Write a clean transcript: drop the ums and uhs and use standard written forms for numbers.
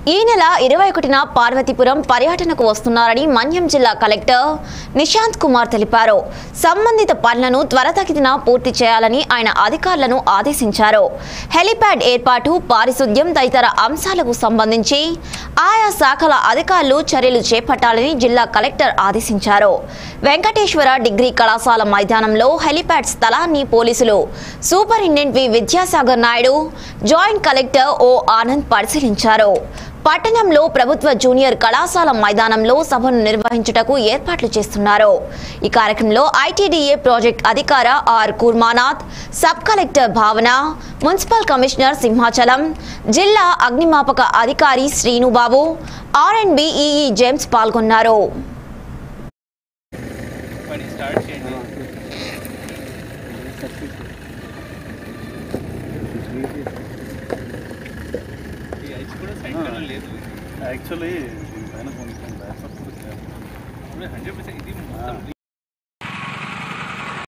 ఈ నెల 21న పార్వతీపురం పర్యటనకు వస్తున్నారని మన్యం జిల్లా కలెక్టర్ నిశాంత్ కుమార్ తెలిపారు. సంబంధిత పనులను త్వరితగతిన పూర్తి చేయాలని ఆయన అధికారులను ఆదేశించారు. హెలిప్యాడ్ ఏర్పాటు, పారిశుద్ధ్యం తదితర అంశాలకు సంబంధించి ఆయా శాఖల అధికారులు చర్యలు చేపట్టాలని జిల్లా కలెక్టర్ ఆదేశించారు. వెంకటేశ్వర డిగ్రీ కళాశాల మైదానంలో హెలిప్యాడ్ స్థలాన్ని పోలీసులు superintendent V Vidyasagar Naidu, joint collector O Anand పరిశీలించారు. పట్టణంలో ప్రభుత్వ జూనియర్ కళాశాల మైదానంలో సభను నిర్వహించుటకు ఏర్పాట్లు చేస్తున్నారు. ఈ కార్యక్రమంలో ఐటీడీఏ ప్రాజెక్ట్ అధికార R Kurmanath, sub collector Bhavana, municipal commissioner Simhachalam, జిల్లా అగ్నిమాపక అధికారి శ్రీనుబాబు, R&B ఈఈ జేమ్స్ పాల్గొన్నారు. యాక్చువల్లీ దీనిపైన కొంచెం